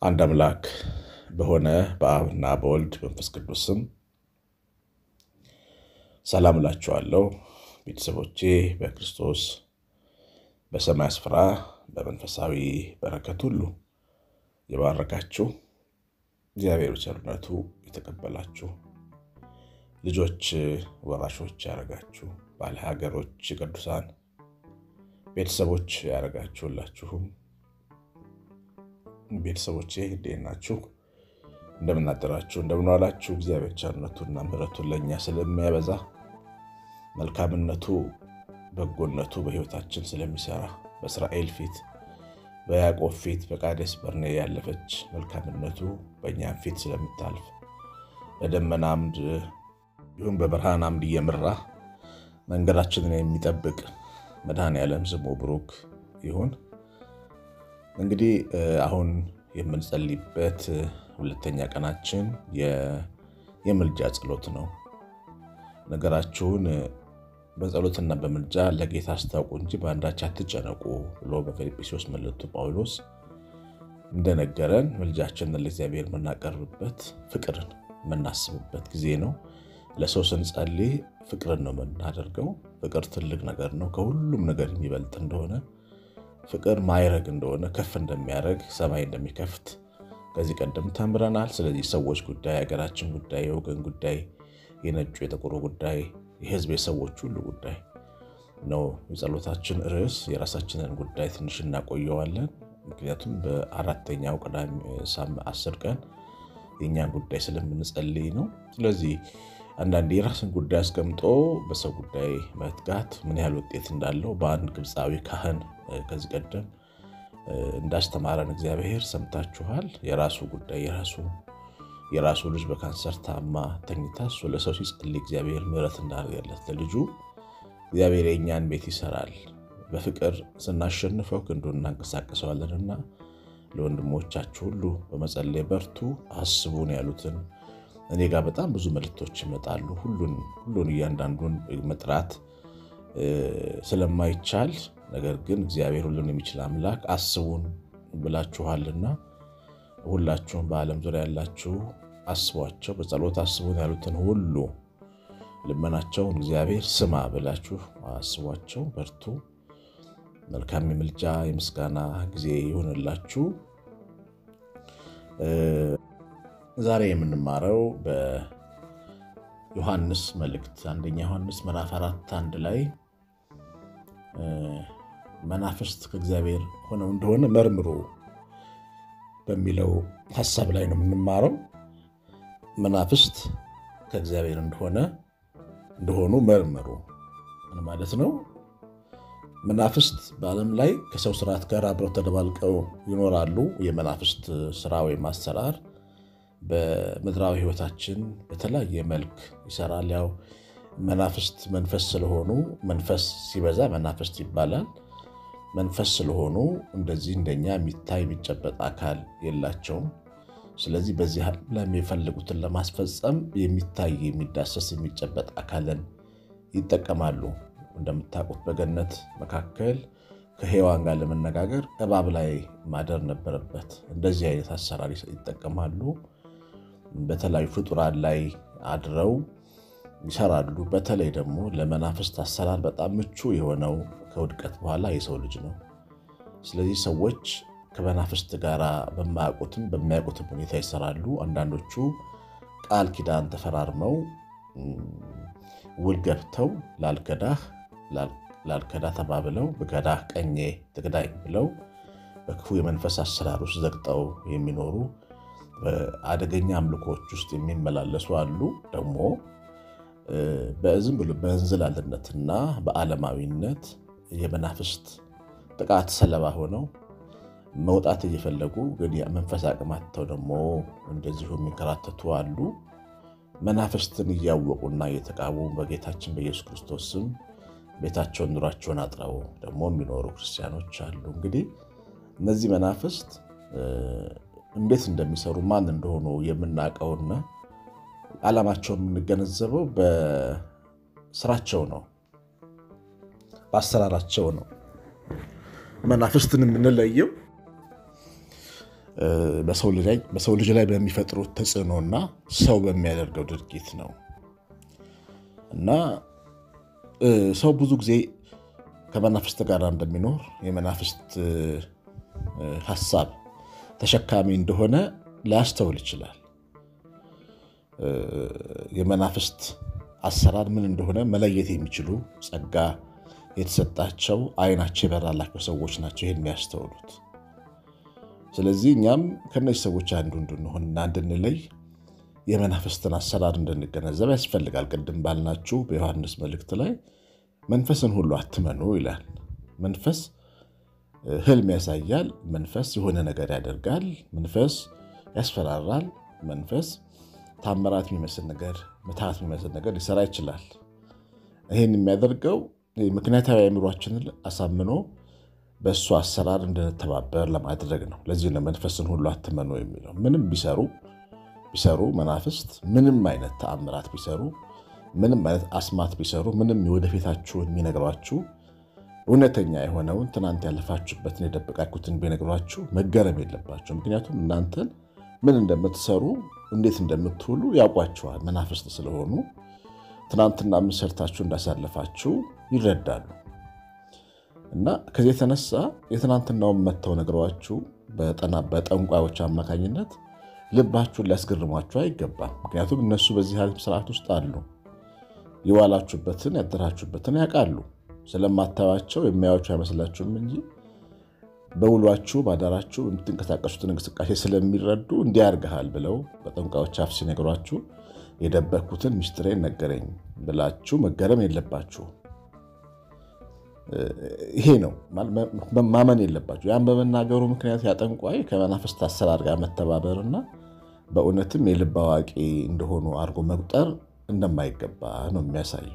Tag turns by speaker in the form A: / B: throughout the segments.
A: አንድ አምላክ በሆነ በአብና በወልድ በመንፈስ ቅዱስ ስም ሰላም እላችኋለሁ። ቤተሰቦቼ በክርስቶስ በሰማይ ስፍራ በመንፈሳዊ በረከት ሁሉ የባረካችሁ እግዚአብሔር ቸርነቱ የተቀበላችሁ ልጆች ወራሾች ያረጋችሁ ባለ ሀገሮች ቅዱሳን ቤተሰቦች ያረጋችሁላችሁም ቤተሰቦቼ እንዴት ናችሁ? እንደምን አደራችሁ? እንደምን ዋላችሁ? እግዚአብሔር ቸርነቱና ምሕረቱ ለኛ ስለሚያበዛ መልካምነቱ በጎነቱ በሕይወታችን ስለሚሰራ በእስራኤል ፊት በያዕቆብ ፊት በቃዴስ በርኔ ያለፈች መልካምነቱ በእኛም ፊት ስለምታልፍ በደመና አምድ ይሁን በብርሃን አምድ እየመራ መንገዳችንን የሚጠብቅ መድኃኔዓለም ስሙ ብሩክ ይሁን። እንግዲህ አሁን የምንጸልይበት ሁለተኛ ቀናችን የምልጃ ጸሎት ነው። ነገራችሁን በጸሎትና በምልጃ ለጌታ አስታውቁ እንጂ በአንዳች አትጨነቁ ብሎ በፊልጵስዩስ መልእክቱ ጳውሎስ እንደነገረን ምልጃችንን ለእግዚአብሔር የምናቀርብበት ፍቅርን የምናስብበት ጊዜ ነው። ለሰው ስንጸልይ ፍቅርን ነው የምናደርገው። ፍቅር ትልቅ ነገር ነው። ከሁሉም ነገር የሚበልጥ እንደሆነ ፍቅር ማይረግ እንደሆነ ከፍ እንደሚያደርግ ሰማይ እንደሚከፍት ከዚህ ቀደም ተምረናል። ስለዚህ ሰዎች ጉዳይ፣ ሀገራችን ጉዳይ፣ የወገን ጉዳይ፣ የነጩ የጥቁሩ ጉዳይ፣ የህዝብ የሰዎች ሁሉ ጉዳይ ነው የጸሎታችን ርዕስ። የራሳችንን ጉዳይ ትንሽ እናቆየዋለን። ምክንያቱም በአራተኛው ቅዳሜ 10 ቀን የኛን ጉዳይ ስለምንጸልይ ነው። ስለዚህ አንዳንድ የራስን ጉዳይ አስቀምጦ በሰው ጉዳይ መትጋት ምን ያህል ውጤት እንዳለው በአንድ ግብፃዊ ካህን ከዚህ ቀደም እንዳስተማረን እግዚአብሔር ሰምታችኋል። የራሱ ጉዳይ የራሱ ልጅ በካንሰር ታማ ተኝታ እሱ ለሰው ሲጸልይ እግዚአብሔር ምሕረት እንዳደረገለት ለልጁ እግዚአብሔር የእኛን ቤት ይሰራል። በፍቅር ስናሸንፈው ክንዱን እናንቀሳቀሰዋለንና ለወንድሞቻችሁ ሁሉ በመጸለይ በርቱ፣ አስቡን ያሉትን እኔ ጋር በጣም ብዙ መልእክቶች ይመጣሉ። ሁሉን እያንዳንዱን መጥራት ስለማይቻል ነገር ግን እግዚአብሔር ሁሉን የሚችል አምላክ አስቡን ብላችኋልና ሁላችሁም በዓለም ዙሪያ ያላችሁ አስቧቸው፣ በጸሎት አስቡን ያሉትን ሁሉ ልመናቸውን እግዚአብሔር ስማ ብላችሁ አስቧቸው፣ በርቱ። መልካም የምልጃ የምስጋና ጊዜ ይሁንላችሁ። ዛሬ የምንማረው በዮሐንስ መልእክት አንደኛ ዮሐንስ ምዕራፍ 4:1 ላይ መናፍስት ከእግዚአብሔር ሆነው እንደሆነ መርምሩ በሚለው ሐሳብ ላይ ነው የምንማረው። መናፍስት ከእግዚአብሔር እንደሆኑ መርምሩ ማለት ነው። መናፍስት በዓለም ላይ ከሰው ስርዓት ጋር አብረው ተደባልቀው ይኖራሉ። የመናፍስት ስራ ወይም አሰራር በምድራዊ ህይወታችን በተለያየ መልክ ይሰራል። ያው መናፍስት መንፈስ ስለሆኑ መንፈስ ሲበዛ መናፍስት ይባላል። መንፈስ ስለሆኑ እንደዚህ እንደኛ የሚታይ የሚጨበጥ አካል የላቸውም። ስለዚህ በዚህ ላይ የሚፈልጉትን ለማስፈጸም የሚታይ የሚዳሰስ የሚጨበጥ አካልን ይጠቀማሉ። እንደምታውቁት በገነት መካከል ከሔዋን ጋር ለመነጋገር እባብ ላይ ማደር ነበረበት። እንደዚህ አይነት አሰራር ይጠቀማሉ። በተለያዩ ፍጡራን ላይ አድረው ይሰራሉ። በተለይ ደግሞ ለመናፍስት አሰራር በጣም ምቹ የሆነው ከውድቀት በኋላ የሰው ልጅ ነው። ስለዚህ ሰዎች ከመናፍስት ጋር በማያውቁትም ሁኔታ ይሰራሉ። አንዳንዶቹ ቃል ኪዳን ተፈራርመው ውል ገብተው ላልከዳ ተባብለው በገዳህ ቀኜ ትግዳኝ ብለው በክፉ የመንፈስ አሰራር ውስጥ ዘግጠው የሚኖሩ በአደገኛ አምልኮች ውስጥ የሚመላለሱ አሉ። ደግሞ በዝም ብሎ በእንዝላልነትና በዓለማዊነት የመናፍስት ጥቃት ሰለባ ሆነው መውጣት እየፈለጉ ግን የመንፈስ አቅም አጥተው ደግሞ እንደዚሁ የሚንከራተቱ አሉ። መናፍስትን እያወቁና እየተቃወሙ በጌታችን በኢየሱስ ክርስቶስ ስም ቤታቸውን ኑሯቸውን አጥረው ደግሞ የሚኖሩ ክርስቲያኖች አሉ። እንግዲህ እነዚህ መናፍስት እንዴት እንደሚሰሩ ማን እንደሆኑ የምናውቀውና ዓላማቸውን የምንገነዘበው በስራቸው ነው፣ በአሰራራቸው ነው። መናፍስትን የምንለየው በሰው ልጅ ላይ በሚፈጥሩት ተጽዕኖና ሰው በሚያደርገው ድርጊት ነው እና ሰው ብዙ ጊዜ ከመናፍስት ጋር እንደሚኖር የመናፍስት ሐሳብ ተሸካሚ እንደሆነ ሊያስተውል ይችላል። የመናፍስት አሰራር ምን እንደሆነ መለየት የሚችሉ ጸጋ የተሰጣቸው አይናቸው የበራላቸው ሰዎች ናቸው ይሄን የሚያስተውሉት። ስለዚህ እኛም ከነዚህ ሰዎች አንዱ እንድንሆንና እንድንለይ የመናፍስትን አሰራር እንድንገነዘብ ያስፈልጋል። ቅድም ባልናችሁ በዮሐንስ መልእክት ላይ መንፈስን ሁሉ አትመኑ ይላል። መንፈስ ህልም ያሳያል፣ መንፈስ የሆነ ነገር ያደርጋል፣ መንፈስ ያስፈራራል፣ መንፈስ ታምራት የሚመስል ነገር ምትሃት የሚመስል ነገር ሊሰራ ይችላል። ይሄን የሚያደርገው ምክንያታዊ አእምሯችንን አሳምኖ በእሱ አሰራር እንድንተባበር ለማድረግ ነው። ለዚህ ነው መንፈስን ሁሉ አትመኑ የሚለው። ምንም ቢሰሩ መናፍስት ምንም አይነት ተአምራት ቢሰሩ፣ ምንም አይነት አስማት ቢሰሩ፣ ምንም ወደፊታችሁን የሚነግሯችሁ እውነተኛ የሆነውን ትናንት ያለፋችሁበትን የደበቃችሁትን ቢነግሯችሁ መገረም የለባችሁ። ምክንያቱም እናንተን ምን እንደምትሰሩ እንዴት እንደምትውሉ ያውቋችኋል። መናፍስት ስለሆኑ ትናንትና ምን ሰርታችሁ እንዳሳለፋችሁ ይረዳሉ እና ከዚህ የተነሳ የትናንትናውን መተው ነግሯችሁ በጠንቋዮች አማካኝነት ልባችሁን ሊያስገርሟችሁ አይገባም። ምክንያቱም እነሱ በዚህ ዓለም ስርዓት ውስጥ አሉ። የዋላችሁበትን ያደራችሁበትን ያውቃሉ። ስለማታዩአቸው የሚያዩአችሁ አይመስላችሁም እንጂ በውሏችሁ ባዳራችሁ የምትንቀሳቀሱትን እንቅስቃሴ ስለሚረዱ እንዲያርጋሃል ብለው በጠንቋዮች አፍ ሲነግሯችሁ የደበኩትን ሚስጥሬን ነገረኝ ብላችሁ መገረም የለባችሁ። ይሄ ነው ማመን የለባችሁ። ያን በመናገሩ ምክንያት ያጠንቋይ ከመናፍስት አሰራር ጋር መተባበርና በእውነትም የልብ አዋቂ እንደሆኑ አድርጎ መቁጠር እንደማይገባ ነው የሚያሳየው።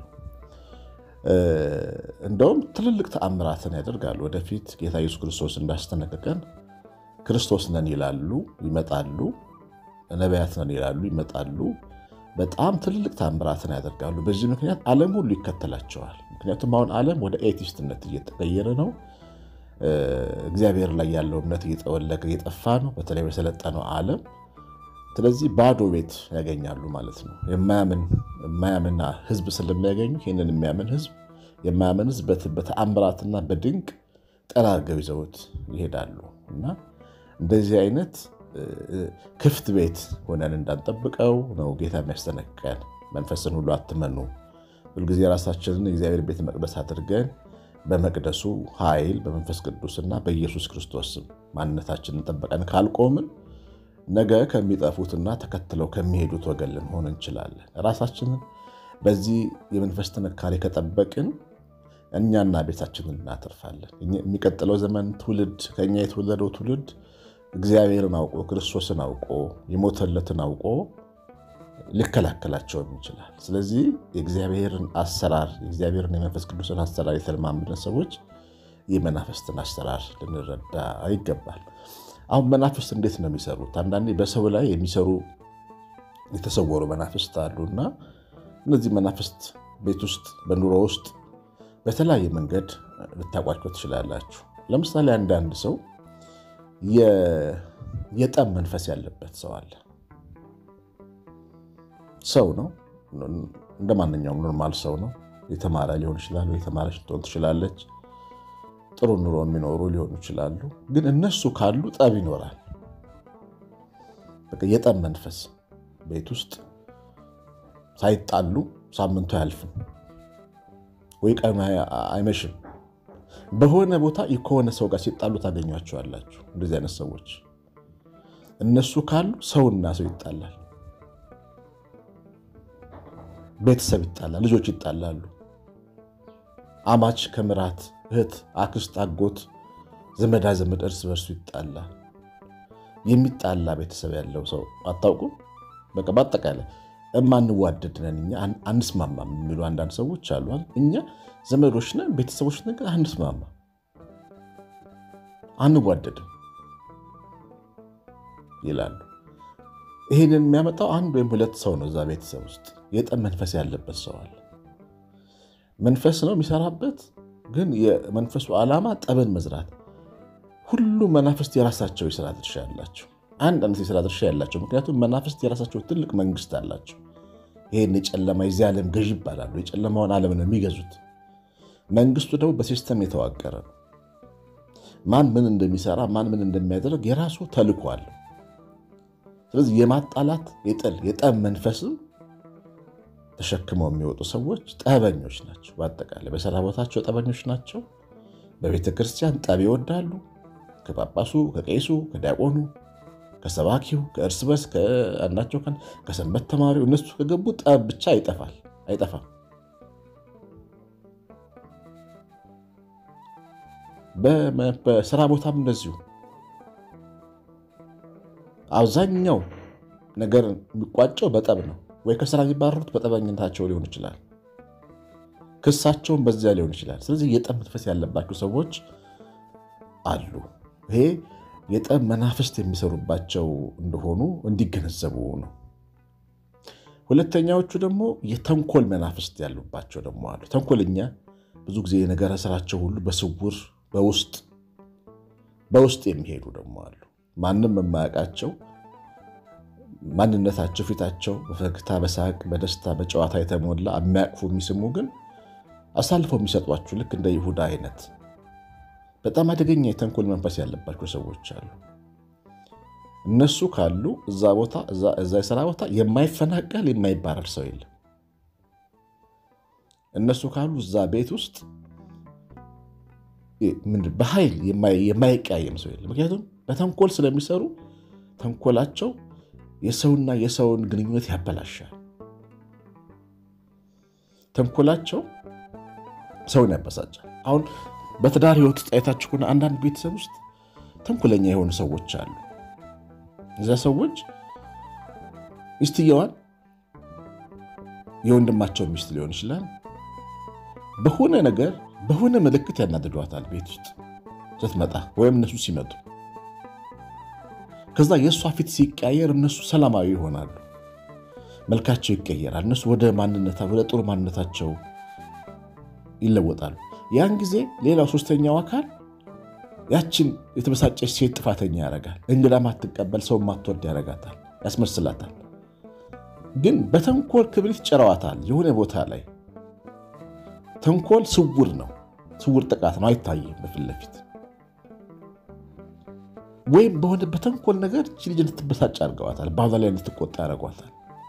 A: እንደውም ትልልቅ ተአምራትን ያደርጋሉ። ወደፊት ጌታ ኢየሱስ ክርስቶስ እንዳስተነቀቀን ክርስቶስ ነን ይላሉ፣ ይመጣሉ። ነቢያት ነን ይላሉ፣ ይመጣሉ። በጣም ትልልቅ ተአምራትን ያደርጋሉ። በዚህ ምክንያት ዓለም ሁሉ ይከተላቸዋል። ምክንያቱም አሁን ዓለም ወደ ኤቲስትነት እየተቀየረ ነው። እግዚአብሔር ላይ ያለው እምነት እየጠወለገ እየጠፋ ነው፣ በተለይ በሰለጠነው ዓለም። ስለዚህ ባዶ ቤት ያገኛሉ ማለት ነው። የማያምን ህዝብ ስለሚያገኙ ይህንን የማያምን ህዝብ በተአምራትና በድንቅ ጠራርገው ይዘውት ይሄዳሉ እና እንደዚህ አይነት ክፍት ቤት ሆነን እንዳንጠብቀው ነው ጌታ የሚያስጠነቅቀን። መንፈስን ሁሉ አትመኑ፣ ሁልጊዜ ራሳችንን የእግዚአብሔር ቤተ መቅደስ አድርገን በመቅደሱ ኃይል በመንፈስ ቅዱስና በኢየሱስ ክርስቶስ ማንነታችንን ጠብቀን ካልቆምን ነገ ከሚጠፉትና ተከትለው ከሚሄዱት ወገን ልንሆን እንችላለን። ራሳችንን በዚህ የመንፈስ ጥንካሬ ከጠበቅን እኛና ቤታችንን እናተርፋለን። የሚቀጥለው ዘመን ትውልድ ከኛ የተወለደው ትውልድ እግዚአብሔርን አውቆ ክርስቶስን አውቆ የሞተለትን አውቆ ሊከላከላቸውም ይችላል። ስለዚህ የእግዚአብሔርን አሰራር የእግዚአብሔርን የመንፈስ ቅዱስን አሰራር የተለማመድን ሰዎች የመናፍስትን አሰራር ልንረዳ ይገባል። አሁን መናፍስት እንዴት ነው የሚሰሩት? አንዳንዴ በሰው ላይ የሚሰሩ የተሰወሩ መናፍስት አሉና እነዚህ መናፍስት ቤት ውስጥ በኑሮ ውስጥ በተለያየ መንገድ ልታቋቸው ትችላላችሁ። ለምሳሌ አንዳንድ ሰው የጠብ መንፈስ ያለበት ሰው አለ። ሰው ነው፣ እንደማንኛውም ኖርማል ሰው ነው። የተማረ ሊሆን ይችላል፣ የተማረች ልትሆን ትችላለች። ጥሩ ኑሮ የሚኖሩ ሊሆኑ ይችላሉ። ግን እነሱ ካሉ ጠብ ይኖራል። በቃ የጠብ መንፈስ ቤት ውስጥ ሳይጣሉ ሳምንቱ አያልፍም ወይ ቀኑ አይመሽም። በሆነ ቦታ ከሆነ ሰው ጋር ሲጣሉ ታገኟቸዋላችሁ። እንደዚህ አይነት ሰዎች እነሱ ካሉ ሰውና ሰው ይጣላል፣ ቤተሰብ ይጣላል፣ ልጆች ይጣላሉ። አማች ከምራት፣ እህት፣ አክስት፣ አጎት፣ ዘመዳ ዘመድ እርስ በርሱ ይጣላል። የሚጣላ ቤተሰብ ያለው ሰው አታውቁም? በቃ በአጠቃላይ እማንዋደድ ነን እኛ አንስማማም የሚሉ አንዳንድ ሰዎች አሉ። እኛ ዘመዶች ነን ቤተሰቦች ነን ግን አንስማማ አንዋደድም ይላሉ። ይሄንን የሚያመጣው አንድ ወይም ሁለት ሰው ነው። እዛ ቤተሰብ ውስጥ የጠብ መንፈስ ያለበት ሰው አለ። መንፈስ ነው የሚሰራበት፣ ግን የመንፈሱ ዓላማ ጠብን መዝራት። ሁሉ መናፍስት የራሳቸው የሥራ ድርሻ ያላቸው አንድ አይነት የሥራ ድርሻ ያላቸው። ምክንያቱም መናፍስት የራሳቸው ትልቅ መንግስት አላቸው። ይሄን የጨለማ የዚህ ዓለም ገዥ ይባላሉ። የጨለማውን ዓለም ነው የሚገዙት። መንግስቱ ደግሞ በሲስተም የተዋቀረ ነው። ማን ምን እንደሚሰራ ማን ምን እንደሚያደርግ የራሱ ተልዕኮ አለው። ስለዚህ የማጣላት የጠብ መንፈስም ተሸክመው የሚወጡ ሰዎች ጠበኞች ናቸው። በአጠቃላይ በሥራ ቦታቸው ጠበኞች ናቸው። በቤተ ክርስቲያን ጠብ ይወዳሉ። ከጳጳሱ፣ ከቄሱ፣ ከዲያቆኑ፣ ከሰባኪው፣ ከእርስ በርስ ከአንዳቸው ከሰንበት ተማሪው እነሱ ከገቡ ጠብ ብቻ አይጠፋም። በሥራ ቦታም እንደዚሁ አብዛኛው ነገር የሚቋጨው በጠብ ነው። ወይ ከሥራ የሚባረሩት በጠበኝነታቸው ሊሆን ይችላል። ክሳቸውን በዚያ ሊሆን ይችላል። ስለዚህ የጠብ መንፈስ ያለባቸው ሰዎች አሉ። ይሄ የጠብ መናፍስት የሚሰሩባቸው እንደሆኑ እንዲገነዘቡ ነው። ሁለተኛዎቹ ደግሞ የተንኮል መናፍስት ያሉባቸው ደግሞ አሉ። ተንኮለኛ ብዙ ጊዜ የነገረ ስራቸው ሁሉ በስውር በውስጥ የሚሄዱ ደግሞ አሉ። ማንም የማያውቃቸው ማንነታቸው ፊታቸው በፈገግታ በሳቅ በደስታ በጨዋታ የተሞላ የሚያቅፉ የሚስሙ ግን አሳልፈው የሚሰጧችሁ ልክ እንደ ይሁዳ አይነት በጣም አደገኛ የተንኮል መንፈስ ያለባቸው ሰዎች አሉ። እነሱ ካሉ እዛ የሥራ ቦታ የማይፈናቀል የማይባረር ሰው የለም። እነሱ ካሉ እዛ ቤት ውስጥ በኃይል የማይቀያየም ሰው የለም። ምክንያቱም በተንኮል ስለሚሰሩ ተንኮላቸው የሰውና የሰውን ግንኙነት ያበላሻል። ተንኮላቸው ሰውን ያበሳጫል። አሁን በትዳር ህይወት ውስጥ አይታችሁ ከሆነ አንዳንድ ቤተሰብ ውስጥ ተንኮለኛ የሆኑ ሰዎች አሉ። እዚያ ሰዎች ሚስትየዋን የወንድማቸው ሚስት ሊሆን ይችላል በሆነ ነገር በሆነ ምልክት ያናድዷታል። ቤት ውስጥ ስትመጣ ወይም እነሱ ሲመጡ ከዛ የእሷ ፊት ሲቀየር እነሱ ሰላማዊ ይሆናሉ። መልካቸው ይቀየራል። እነሱ ወደ ጥሩ ማንነታቸው ይለወጣሉ። ያን ጊዜ ሌላው ሶስተኛው አካል ያችን የተበሳጨች ሴት ጥፋተኛ ያደርጋል። እንግዳ ማትቀበል ሰው ማትወድ ያደርጋታል፣ ያስመስላታል። ግን በተንኮል ክብሪት ጭረዋታል። የሆነ ቦታ ላይ ተንኮል ስውር ነው፣ ስውር ጥቃት ነው፣ አይታይም በፊት ለፊት። ወይም በሆነ በተንኮል ነገር እቺ ልጅ እንድትበሳጭ አድርገዋታል፣ ባሏ ላይ እንድትቆጣ ያደርጓታል፣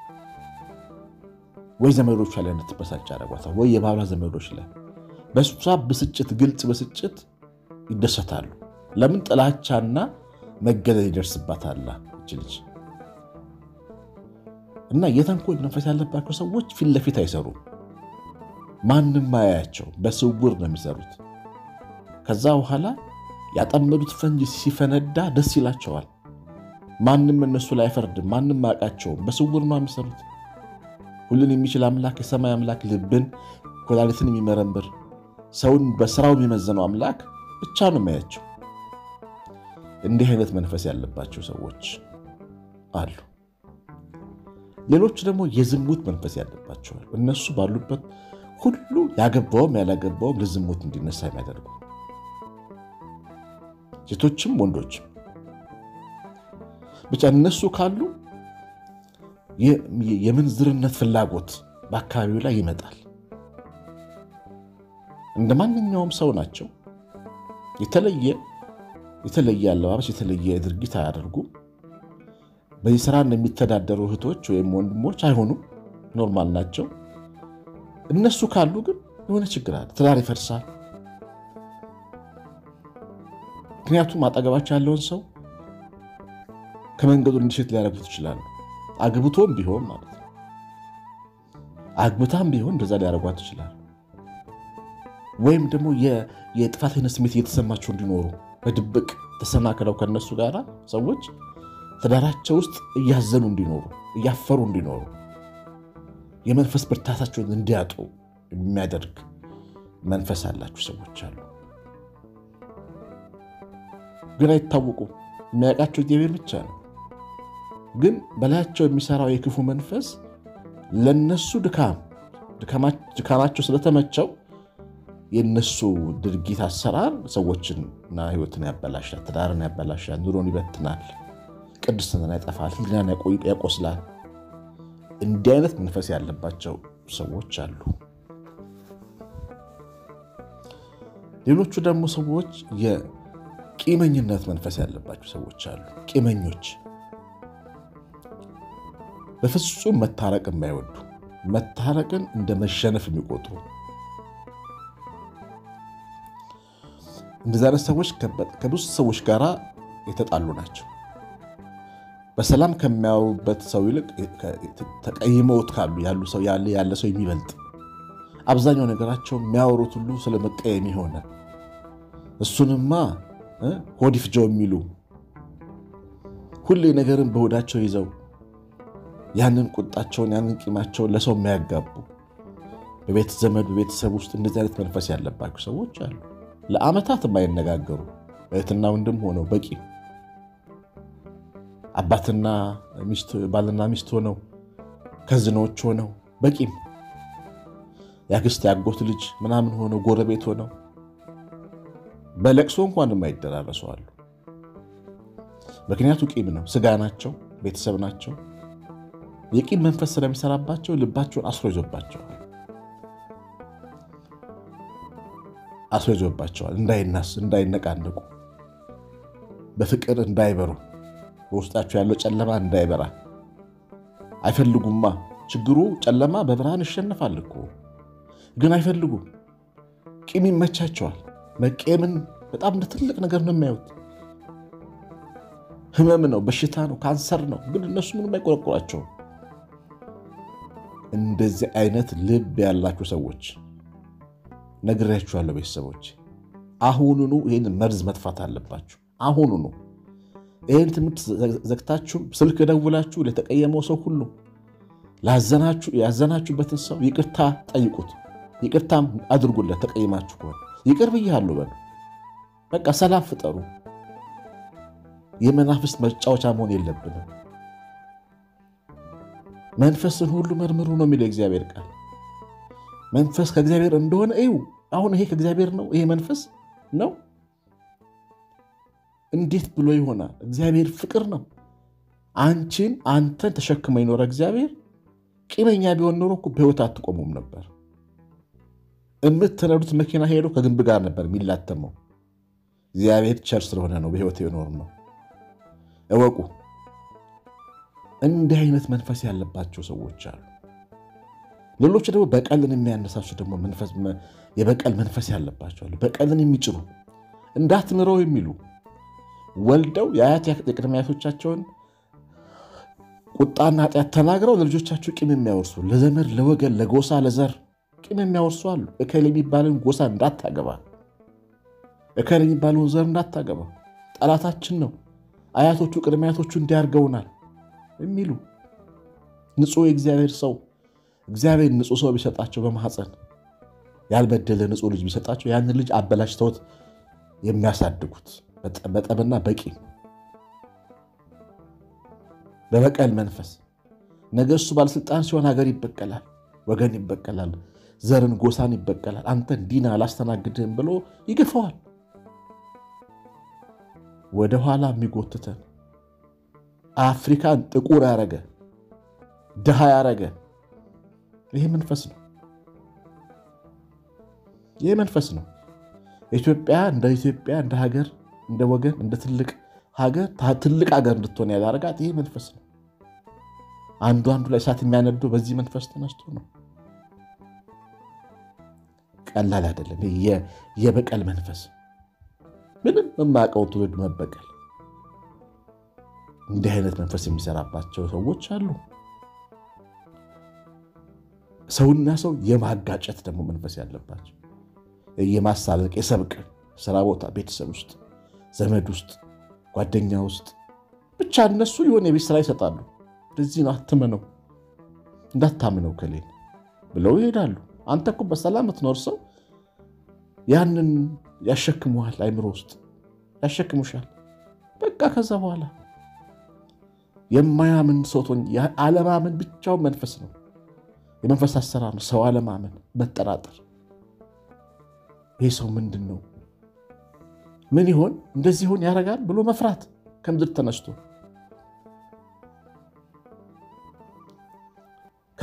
A: ወይ ዘመዶቿ ላይ እንድትበሳጭ ያደርጓታል፣ ወይ የባሏ ዘመዶች ላይ በሷ ብስጭት ግልጽ ብስጭት ይደሰታሉ። ለምን? ጥላቻና መገለል ይደርስባታል እቺ ልጅ። እና የተንኮል መንፈስ ያለባቸው ሰዎች ፊት ለፊት አይሰሩም። ማንም ማያያቸው በስውር ነው የሚሰሩት። ከዛ በኋላ ያጠመዱት ፈንጂ ሲፈነዳ ደስ ይላቸዋል። ማንም እነሱ ላይ አይፈርድም። ማንም አያውቃቸውም። በስውር ነው የሚሰሩት። ሁሉን የሚችል አምላክ፣ የሰማይ አምላክ፣ ልብን ኩላሊትን የሚመረምር ሰውን በስራው የሚመዝነው አምላክ ብቻ ነው የሚያያቸው። እንዲህ አይነት መንፈስ ያለባቸው ሰዎች አሉ። ሌሎች ደግሞ የዝሙት መንፈስ ያለባቸው እነሱ ባሉበት ሁሉ ያገባውም ያላገባውም ለዝሙት እንዲነሳ የሚያደርጉ ሴቶችም ወንዶችም ብቻ እነሱ ካሉ የምንዝርነት ፍላጎት በአካባቢው ላይ ይመጣል። እንደማንኛውም ሰው ናቸው። የተለየ አለባበስ፣ የተለየ ድርጊት አያደርጉም። በዚህ ስራ እንደሚተዳደሩ እህቶች ወይም ወንድሞች አይሆኑም። ኖርማል ናቸው። እነሱ ካሉ ግን የሆነ ችግር አለ። ትዳር ይፈርሳል። ምክንያቱም አጠገባቸው ያለውን ሰው ከመንገዱ እንዲሸት ሊያደርጉት ይችላሉ። አግብቶም ቢሆን ማለት ነው። አግብታም ቢሆን እንደዛ ሊያደርጓት ይችላሉ። ወይም ደግሞ የጥፋተኝነት ስሜት እየተሰማቸው እንዲኖሩ በድብቅ ተሰናክለው ከነሱ ጋር ሰዎች ትዳራቸው ውስጥ እያዘኑ እንዲኖሩ፣ እያፈሩ እንዲኖሩ፣ የመንፈስ ብርታታቸውን እንዲያጡ የሚያደርግ መንፈስ አላቸው ሰዎች አሉ። ግን አይታወቁም። የሚያውቃቸው እግዚአብሔር ብቻ ነው። ግን በላያቸው የሚሰራው የክፉ መንፈስ ለነሱ ድካማቸው ስለተመቸው የነሱ ድርጊት አሰራር ሰዎችንና ሕይወትን ያበላሻል፣ ትዳርን ያበላሻል፣ ኑሮን ይበትናል፣ ቅድስናን ያጠፋል፣ ህሊናን ያቆስላል። እንዲህ አይነት መንፈስ ያለባቸው ሰዎች አሉ። ሌሎቹ ደግሞ ሰዎች የቂመኝነት መንፈስ ያለባቸው ሰዎች አሉ። ቂመኞች፣ በፍጹም መታረቅ የማይወዱ፣ መታረቅን እንደ መሸነፍ የሚቆጥሩ እንደዚህ አይነት ሰዎች ከብዙ ሰዎች ጋር የተጣሉ ናቸው። በሰላም ከሚያወሩበት ሰው ይልቅ ተቀይመውት ያለ ሰው የሚበልጥ፣ አብዛኛው ነገራቸው የሚያወሩት ሁሉ ስለመቀየም የሆነ እሱንማ ሆድ ይፍጀው የሚሉ ሁሌ ነገርን በሆዳቸው ይዘው ያንን ቁጣቸውን ያንን ቂማቸውን ለሰው የሚያጋቡ በቤት ዘመድ በቤተሰብ ውስጥ እንደዚህ አይነት መንፈስ ያለባቸው ሰዎች አሉ። ለዓመታት የማይነጋገሩ እህትና ወንድም ሆነው በቂ አባትና ሚስት ባልና ሚስት ሆነው ከዝኖች ሆነው በቂም ያክስት ያጎት ልጅ ምናምን ሆነው ጎረቤት ሆነው በለቅሶ እንኳን የማይደራረሱ አሉ። ምክንያቱ ቂም ነው። ስጋ ናቸው፣ ቤተሰብ ናቸው። የቂም መንፈስ ስለሚሰራባቸው ልባቸውን አስሮ ይዞባቸዋል። እንዳይነቃነቁ፣ በፍቅር እንዳይበሩ፣ በውስጣቸው ያለው ጨለማ እንዳይበራ አይፈልጉማ። ችግሩ ጨለማ በብርሃን ይሸነፋል እኮ፣ ግን አይፈልጉም። ቂም ይመቻቸዋል። መቀየምን በጣም እንደ ትልቅ ነገር ነው የሚያዩት። ህመም ነው፣ በሽታ ነው፣ ካንሰር ነው። ግን እነሱ ምንም አይቆረቆራቸውም። እንደዚህ አይነት ልብ ያላችሁ ሰዎች ነግሬያችኋለሁ ቤተሰቦች፣ አሁኑኑ ይህን መርዝ መጥፋት አለባችሁ። አሁኑኑ ይህን ትምህርት ዘግታችሁ ስልክ ደውላችሁ ለተቀየመው ሰው ሁሉ ያዘናችሁበትን ሰው ይቅርታ ጠይቁት፣ ይቅርታም አድርጉለት። ተቀይማችሁ ከሆነ ይቅር ብያለሁ በሉ። በቃ ሰላም ፍጠሩ። የመናፍስት መጫወቻ መሆን የለብንም። መንፈስን ሁሉ መርምሩ ነው የሚለው እግዚአብሔር ቃል። መንፈስ ከእግዚአብሔር እንደሆነ እዩ። አሁን ይሄ ከእግዚአብሔር ነው፣ ይሄ መንፈስ ነው። እንዴት ብሎ ይሆናል? እግዚአብሔር ፍቅር ነው። አንተን ተሸክመ ይኖረ እግዚአብሔር ቂመኛ ቢሆን ኖሮ እኮ በሕይወት አትቆሙም ነበር። የምትነዱት መኪና ሄዶ ከግንብ ጋር ነበር የሚላተመው። እግዚአብሔር ቸር ስለሆነ ነው በሕይወት የኖር ነው። እወቁ። እንዲህ አይነት መንፈስ ያለባቸው ሰዎች አሉ። ሌሎች ደግሞ በቀልን የሚያነሳሱ ደግሞ የበቀል መንፈስ ያለባቸው አሉ። በቀልን የሚጭሩ እንዳትምረው የሚሉ ወልደው የአያት የቅድመ አያቶቻቸውን ቁጣና ኃጢአት ተናግረው ለልጆቻቸው ቂም የሚያወርሱ፣ ለዘመድ ለወገን ለጎሳ ለዘር ቂም የሚያወርሱ አሉ። እከሌ የሚባልን ጎሳ እንዳታገባ፣ እከሌ የሚባልን ዘር እንዳታገባ፣ ጠላታችን ነው፣ አያቶቹ ቅድመ አያቶቹ እንዲያርገውናል የሚሉ ንጹሕ የእግዚአብሔር ሰው እግዚአብሔር ንጹሕ ሰው ቢሰጣቸው በማህፀን ያልበደለ ንጹሕ ልጅ ቢሰጣቸው ያንን ልጅ አበላሽተውት የሚያሳድጉት በጠብና በቂ በበቀል መንፈስ ነገ እሱ ባለስልጣን ሲሆን ሀገር ይበቀላል፣ ወገን ይበቀላል፣ ዘርን ጎሳን ይበቀላል። አንተን ዲና አላስተናግድህም ብሎ ይገፈዋል። ወደኋላ የሚጎትተን አፍሪካን ጥቁር ያረገ ድሃ ያረገ ይሄ መንፈስ ነው። ይሄ መንፈስ ነው። ኢትዮጵያ እንደ ሀገር እንደ ወገን እንደ ትልቅ ሀገር እንድትሆን ያላረጋት ይሄ መንፈስ ነው። አንዱ ላይ እሳት የሚያነደው በዚህ መንፈስ ተነስቶ ነው። ቀላል አይደለም። የበቀል መንፈስ ምንም የማያውቀው ትውልድ መበቀል። እንዲህ አይነት መንፈስ የሚሰራባቸው ሰዎች አሉ። ሰውና ሰው የማጋጨት ደግሞ መንፈስ ያለባቸው፣ የማሳለቅ የሰብቅ ስራ ቦታ፣ ቤተሰብ ውስጥ፣ ዘመድ ውስጥ፣ ጓደኛ ውስጥ ብቻ እነሱ የሆነ የቤት ስራ ይሰጣሉ። ለዚህ ነው አትመነው እንዳታምነው ከሌን ብለው ይሄዳሉ። አንተ እኮ በሰላም ትኖር ሰው ያንን ያሸክሙሃል፣ አይምሮ ውስጥ ያሸክሙሻል። በቃ ከዛ በኋላ የማያምን ሰውቶን አለማመን ብቻው መንፈስ ነው። የመንፈስ አሰራር ነው። ሰው አለማመን፣ መጠራጠር። ይሄ ሰው ምንድነው? ምን ይሆን እንደዚህ ይሆን ያረጋል ብሎ መፍራት ከምድር ተነስቶ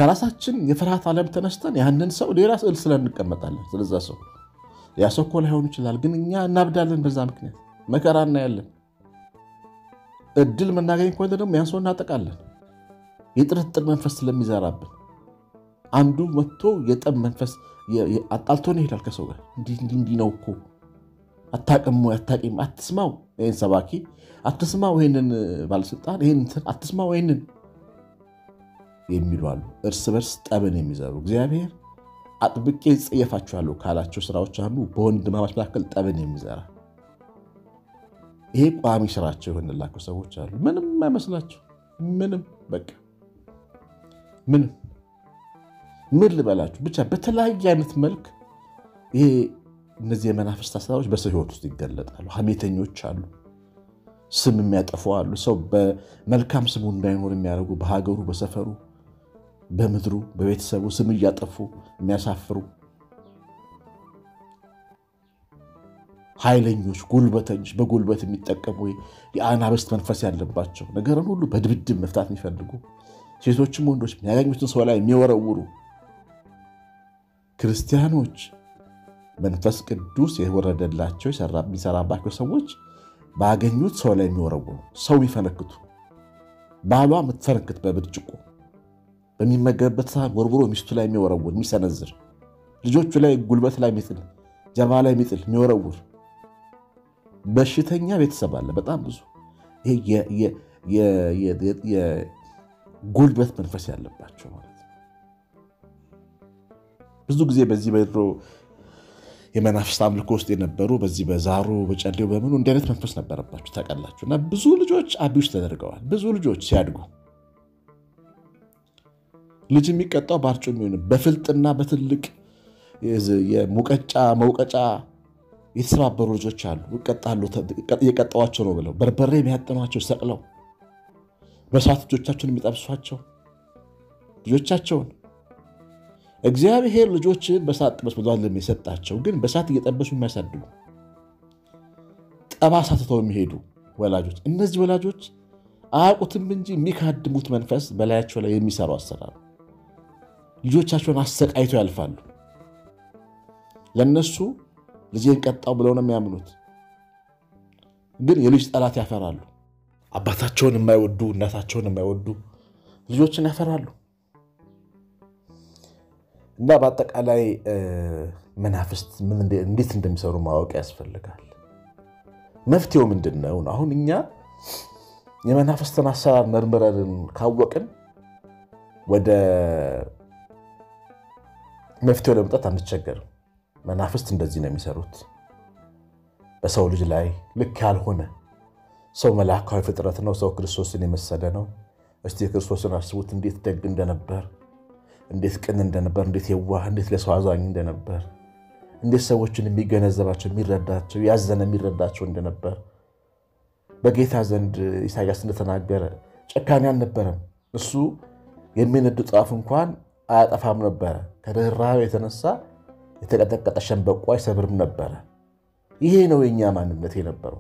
A: ከራሳችን የፍርሃት ዓለም ተነስተን ያንን ሰው ሌላ ስዕል ስለንቀመጣለን ስለዛ ሰው ያ ሰው እኮ ላይሆን ይችላል ግን እኛ እናብዳለን በዛ ምክንያት መከራ እናያለን እድል መናገኝ ከሆነ ደግሞ ያን ሰው እናጠቃለን የጥርጥር መንፈስ ስለሚዘራብን አንዱ መጥቶ የጠብ መንፈስ አጣልቶን ይሄዳል ከሰው ጋር እንዲህ ነው እኮ አታቀሙ ያታቀም አትስማው ይሄን ሰባኪ አትስማው ይሄንን ባለስልጣን ይሄን አትስማው ይሄንን የሚሉ አሉ እርስ በርስ ጠብን የሚዘሩ እግዚአብሔር አጥብቄ ጽየፋቸዋለሁ ካላቸው ስራዎች አሉ በወንድማማች መካከል ጠብን የሚዘራ ይሄ ቋሚ ስራቸው የሆነላቸው ሰዎች አሉ ምንም አይመስላቸው ምንም በቃ ምንም ምን ልበላችሁ ብቻ በተለያየ አይነት መልክ ይሄ እነዚህ የመናፍስት አሰራሮች በሰው ህይወት ውስጥ ይገለጣሉ ሐሜተኞች አሉ ስም የሚያጠፉ አሉ ሰው በመልካም ስሙ እንዳይኖር የሚያደርጉ በሀገሩ በሰፈሩ በመድሩ በቤተሰቡ ስም ያጠፉ የሚያሳፍሩ ኃይለኞች ጉልበተኞች በጉልበት የሚጠቀሙ የአናብስት መንፈስ ያለባቸው ነገርን ሁሉ በድብድብ መፍታት የሚፈልጉ ሴቶችም ወንዶች የሚያገኙትን ሰው ላይ የሚወረውሩ ክርስቲያኖች መንፈስ ቅዱስ የወረደላቸው የሚሰራባቸው ሰዎች ባገኙት ሰው ላይ የሚወረውሩ ሰው የሚፈነክቱ ባሏ የምትፈነክት በብርጭቆ በሚመገበት ሰዓት ወርውሮ ሚስቱ ላይ የሚወረውር የሚሰነዝር ልጆቹ ላይ ጉልበት ላይ የሚጥል ጀርባ ላይ የሚጥል የሚወረውር በሽተኛ ቤተሰብ አለ በጣም ብዙ ይሄ የጉልበት መንፈስ ያለባቸው ማለት ብዙ ጊዜ በዚህ በድሮ የመናፍስት አምልኮ ውስጥ የነበሩ በዚህ በዛሩ በጨሌው በመኑ እንዲህ አይነት መንፈስ ነበረባቸው ታውቃላችሁና ብዙ ልጆች አቢውስ ተደርገዋል ብዙ ልጆች ሲያድጉ ልጅ የሚቀጣው ባርጩም ይሁን በፍልጥና በትልቅ የሙቀጫ መውቀጫ የተሰባበሩ ልጆች አሉ ይቀጣሉ እየቀጣዋቸው ነው ብለው በርበሬ የሚያጠኗቸው ሰቅለው በሳት ልጆቻቸውን የሚጠብሷቸው ልጆቻቸውን እግዚአብሔር ልጆችን በሳት ጥበስ በዛለም የሰጣቸው ግን በሳት እየጠበሱ የሚያሳድጉ ጠባሳ ተተው የሚሄዱ ወላጆች እነዚህ ወላጆች አያውቁትም እንጂ የሚካድሙት መንፈስ በላያቸው ላይ የሚሰሩ አሰራር ልጆቻቸውን አሰቃይተው ያልፋሉ ለነሱ ልጄን ቀጣው ብለው ነው የሚያምኑት ግን የልጅ ጠላት ያፈራሉ አባታቸውን የማይወዱ እናታቸውን የማይወዱ ልጆችን ያፈራሉ እና በአጠቃላይ መናፍስት እንዴት እንደሚሰሩ ማወቅ ያስፈልጋል መፍትሄው ምንድነው አሁን እኛ የመናፍስትን አሰራር መርምረን ካወቅን ወደ መፍትሄው ለመጣት አንቸገርም መናፍስት እንደዚህ ነው የሚሰሩት በሰው ልጅ ላይ ልክ ያልሆነ ሰው መላእክታዊ ፍጥረት ነው ሰው ክርስቶስን የመሰለ ነው እስቲ ክርስቶስን አስቡት እንዴት ደግ እንደነበር እንዴት ቅን እንደነበር እንዴት የዋህ እንዴት ለሰው አዛኝ እንደነበር እንዴት ሰዎችን የሚገነዘባቸው የሚረዳቸው ያዘነ የሚረዳቸው እንደነበር በጌታ ዘንድ ኢሳይያስ እንደተናገረ ጨካኝ አልነበረም እሱ የሚነድ ጧፍ እንኳን አያጠፋም ነበር ከርህራሄው የተነሳ የተቀጠቀጠ ሸንበቆ አይሰብርም ነበር ይሄ ነው የኛ ማንነት የነበረው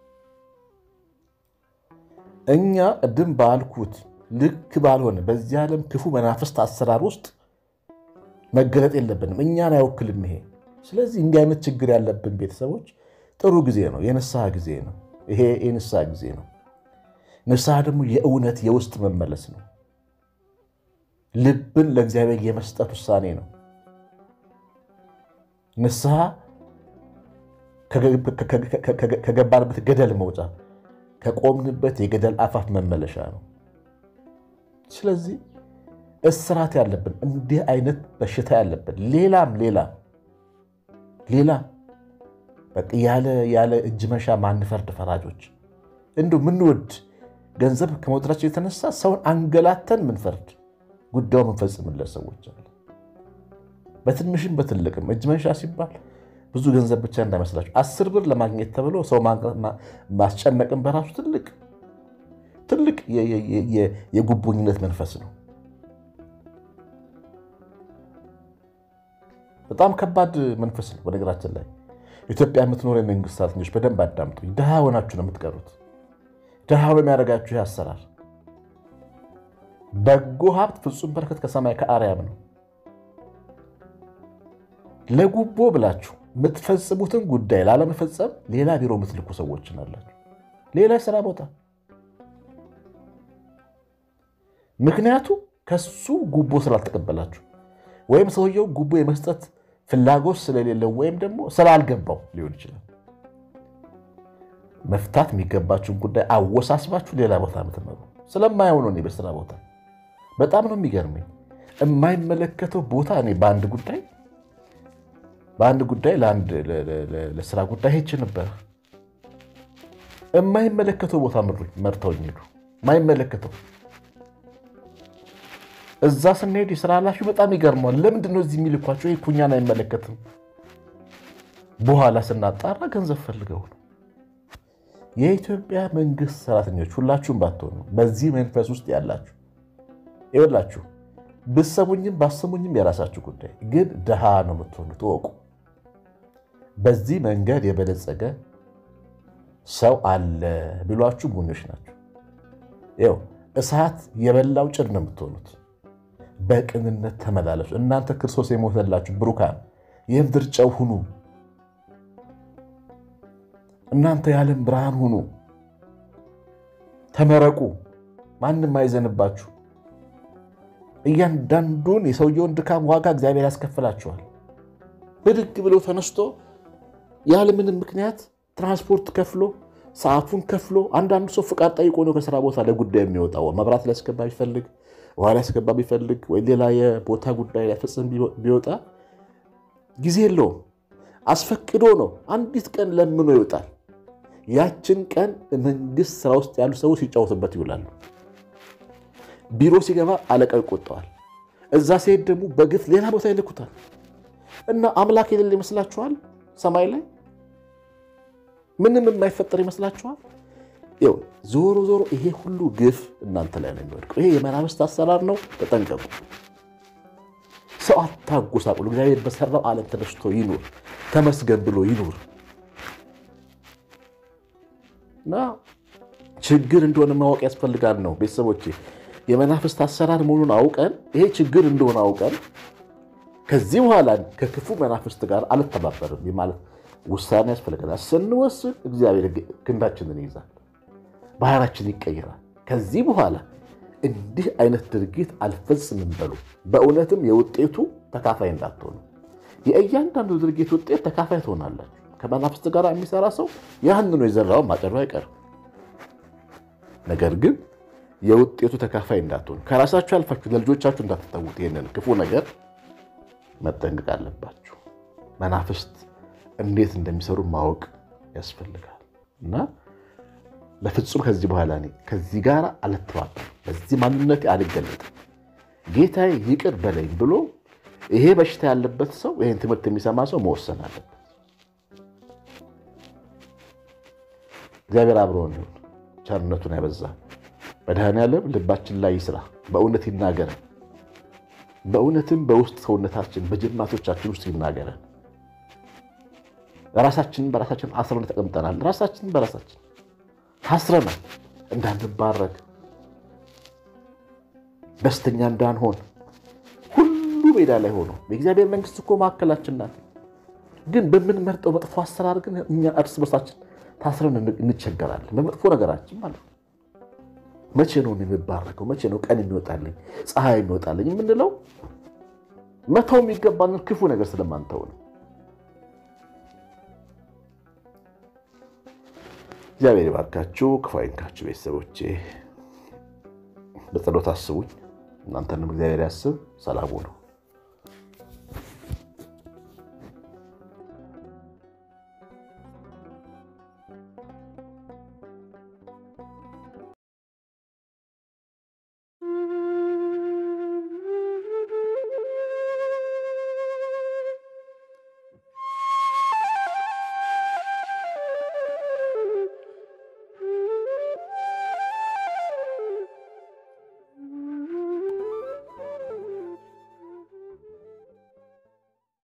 A: እኛ ቅድም ባልኩት ልክ ባልሆነ በዚህ ዓለም ክፉ መናፍስት አሰራር ውስጥ መገለጥ የለብንም እኛን አይወክልም ይሄ ስለዚህ እንዲህ አይነት ችግር ያለብን ቤተሰቦች ጥሩ ጊዜ ነው የንስሐ ጊዜ ነው ይሄ የንስሐ ጊዜ ነው ንስሐ ደግሞ የእውነት የውስጥ መመለስ ነው ልብን ለእግዚአብሔር የመስጠት ውሳኔ ነው ንስሐ ከገባንበት ገደል መውጫ ከቆምንበት የገደል አፋፍ መመለሻ ነው ስለዚህ እስራት ያለብን እንዲህ አይነት በሽታ ያለብን ሌላ በቃ ያለ እጅ መሻ ማንፈርድ ፈራጆች እንደው ምንወድ ገንዘብ ከመውጣታችን የተነሳ ሰውን አንገላተን ምንፈርድ ጉዳዩ መንፈጽምለት ሰዎች አሉ በትንሽም በትልቅም እጅ መንሻ ሲባል ብዙ ገንዘብ ብቻ እንዳይመስላችሁ 10 ብር ለማግኘት ተብሎ ሰው ማስጨነቅን በራሱ ትልቅ የጉቦኝነት መንፈስ ነው በጣም ከባድ መንፈስ ነው በነገራችን ላይ ኢትዮጵያ የምትኖር የመንግስት ሰራተኞች በደንብ አዳምጡ ደሃ ሆናችሁ ነው የምትቀሩት ደሃ ነው የሚያደርጋችሁ ያሰራር በጎ ሀብት ፍጹም በረከት ከሰማይ ከአርያም ነው። ለጉቦ ብላችሁ የምትፈጽሙትን ጉዳይ ላለመፈጸም ሌላ ቢሮ የምትልኩ ሰዎች አላችሁ፣ ሌላ ስራ ቦታ። ምክንያቱ ከሱ ጉቦ ስላልተቀበላችሁ ወይም ሰውየው ጉቦ የመስጠት ፍላጎት ስለሌለው ወይም ደግሞ ስላልገባው ሊሆን ይችላል። መፍታት የሚገባችሁን ጉዳይ አወሳስባችሁ ሌላ ቦታ የምትመሩ ስለማይሆኑ ነው። በስራ ቦታ በጣም ነው የሚገርመኝ። የማይመለከተው ቦታ እኔ በአንድ ጉዳይ ለስራ ጉዳይ ሄጄ ነበር። የማይመለከተው ቦታ መርተውኝ ሄዱ። የማይመለከተው እዛ ስንሄድ የስራ ኃላፊው በጣም ይገርማል። ለምንድን ነው እዚህ የሚልኳቸው? ይሄ እኛን አይመለከትም። በኋላ ስናጣራ ገንዘብ ፈልገው ነው። የኢትዮጵያ መንግስት ሰራተኞች ሁላችሁም ባትሆኑ በዚህ መንፈስ ውስጥ ያላችሁ ይወላችሁ ብሰሙኝም ባሰሙኝም የራሳችሁ ጉዳይ፣ ግን ደሃ ነው የምትሆኑት ወቁ። በዚህ መንገድ የበለጸገ ሰው አለ ብሏችሁ ሞኞች ናችሁ። ይኸው እሳት የበላው ጭድ ነው የምትሆኑት። በቅንነት ተመላለሱ። እናንተ ክርስቶስ የሞተላችሁ ብሩካን የምድር ጨው ሁኑ። እናንተ የዓለም ብርሃን ሁኑ። ተመረቁ። ማንም አይዘንባችሁ። እያንዳንዱን የሰውየውን ድካም ዋጋ እግዚአብሔር ያስከፍላችኋል። ብድግ ብሎ ተነስቶ ያለምንም ምክንያት ትራንስፖርት ከፍሎ ሰዓቱን ከፍሎ አንዳንዱ ሰው ፍቃድ ጠይቆ ነው ከስራ ቦታ ለጉዳይ የሚወጣው። መብራት ሊያስገባ ቢፈልግ፣ ውሃ ሊያስገባ ቢፈልግ ወይ ሌላ የቦታ ጉዳይ ሊያስፈጽም ቢወጣ ጊዜ የለውም። አስፈቅዶ ነው። አንዲት ቀን ለምኖ ይወጣል። ያችን ቀን መንግስት ስራ ውስጥ ያሉ ሰዎች ሲጫወቱበት ይውላሉ። ቢሮ ሲገባ አለቃው ይቆጣዋል። እዛ ሲሄድ ደግሞ በግፍ ሌላ ቦታ ይልኩታል። እና አምላክ የሌለ ይመስላችኋል? ሰማይ ላይ ምንም የማይፈጠር ይመስላችኋል? ይኸው ዞሮ ዞሮ ይሄ ሁሉ ግፍ እናንተ ላይ ነው የሚወድቀው። ይሄ የመናፍስት አሰራር ነው። ተጠንቀቁ። ሰው አታጎሳቁሉ። እግዚአብሔር በሰራው ዓለም ተነስቶ ይኑር፣ ተመስገን ብሎ ይኑር። እና ችግር እንደሆነ ማወቅ ያስፈልጋል ነው ቤተሰቦቼ። የመናፍስት አሰራር መሆኑን አውቀን ይሄ ችግር እንደሆነ አውቀን ከዚህ በኋላ ከክፉ መናፍስት ጋር አልተባበርም ማለት ውሳኔ ያስፈልጋል። ስንወስን እግዚአብሔር ክንዳችንን ይይዛል፣ ባህራችን ይቀየራል። ከዚህ በኋላ እንዲህ አይነት ድርጊት አልፈጽምም በሉ። በእውነትም የውጤቱ ተካፋይ እንዳትሆኑ። የእያንዳንዱ ድርጊት ውጤት ተካፋይ ትሆናላችሁ። ከመናፍስት ጋር የሚሰራ ሰው ያን ነው የዘራው ማጨዱ አይቀርም። ነገር ግን የውጤቱ ተካፋይ እንዳትሆኑ፣ ከራሳችሁ አልፋችሁ ለልጆቻችሁ እንዳትተዉት። ይሄንን ክፉ ነገር መጠንቀቅ አለባችሁ። መናፍስት እንዴት እንደሚሰሩ ማወቅ ያስፈልጋል። እና ለፍጹም ከዚህ በኋላ ከዚህ ጋር አልተባበርም፣ በዚህ ማንነቴ አልገለጥም፣ ጌታዬ ይቅር በለኝ ብሎ ይሄ በሽታ ያለበት ሰው ይሄን ትምህርት የሚሰማ ሰው መወሰን አለበት። እግዚአብሔር አብሮን ይሁን፣ ቸርነቱን ያበዛ። መድኃኔዓለም ልባችን ላይ ይስራ፣ በእውነት ይናገረን። በእውነትም በውስጥ ሰውነታችን በጅማቶቻችን ውስጥ ይናገረን። ራሳችንን በራሳችን አስረን ተቀምጠናል። ራሳችንን በራሳችን ታስረናል። እንዳንባረክ፣ ደስተኛ እንዳንሆን ሁሉ ሜዳ ላይ ሆኖ የእግዚአብሔር መንግስት እኮ ማዕከላችን ናት። ግን በምንመርጠው መጥፎ አሰራር ግን እኛ እርስ በርሳችን ታስረን እንቸገራለን። በመጥፎ ነገራችን ማለት ነው። መቼ ነው የሚባረከው? መቼ ነው ቀን የሚወጣልኝ ፀሐይ የሚወጣልኝ የምንለው? መተው የሚገባንን ክፉ ነገር ስለማንተው ነው። እግዚአብሔር ይባርካችሁ፣ ክፉ አይንካችሁ። ቤተሰቦቼ በጸሎት አስቡኝ። እናንተንም እግዚአብሔር ያስብ። ሰላም ሁኑ።